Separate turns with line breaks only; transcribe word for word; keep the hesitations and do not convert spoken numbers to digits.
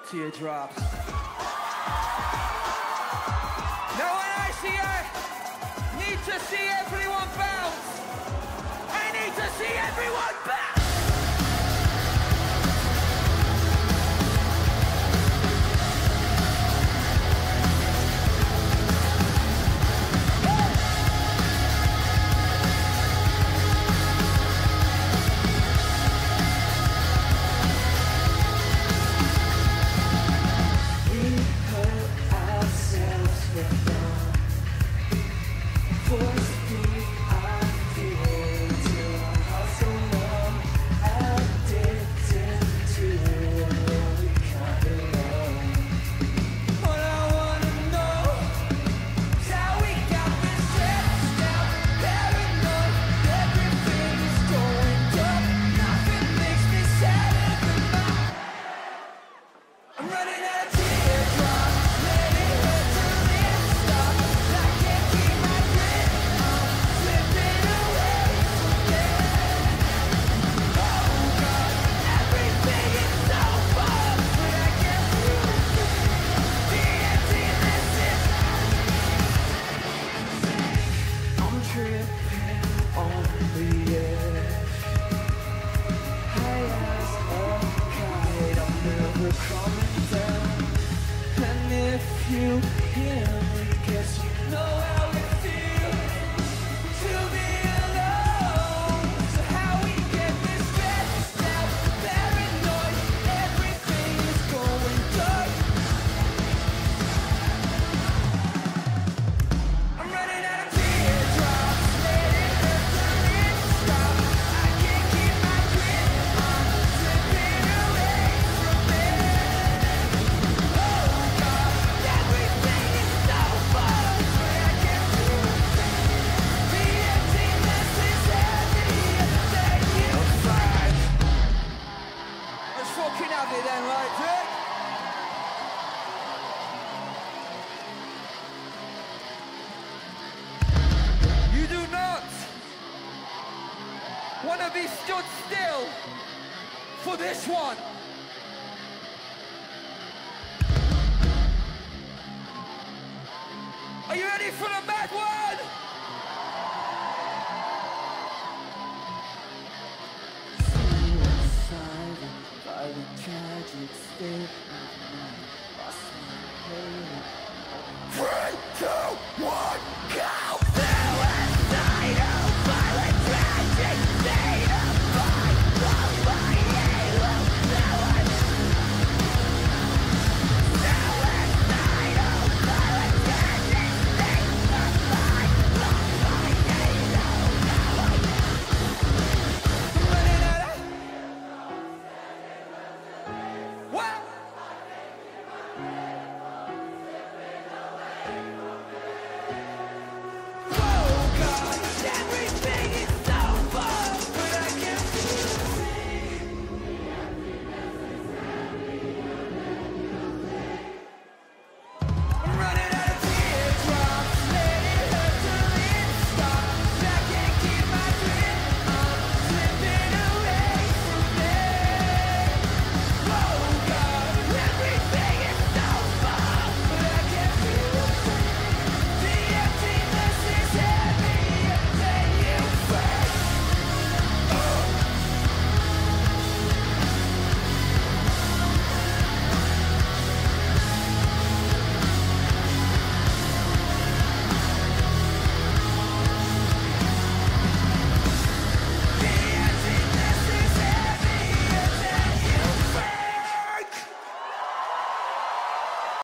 Teardrops. Now when I see I need to see everyone bounce. I need to see everyone bounce. You hear me, guess you know how it feels to be alone. So how we get this stressed out, paranoid, everything is going dark. I'm running out of teardrops, letting her turn it stop. I can't keep my grip, I'm slipping away from it. Oh God. Everything is so far, but I can't feel the emptiness is heavy that you find. Let's fucking have it then, right, Drake? You do not want to be stood still for this one. Are you ready for the bad one?
Suicide, violent, tragic state.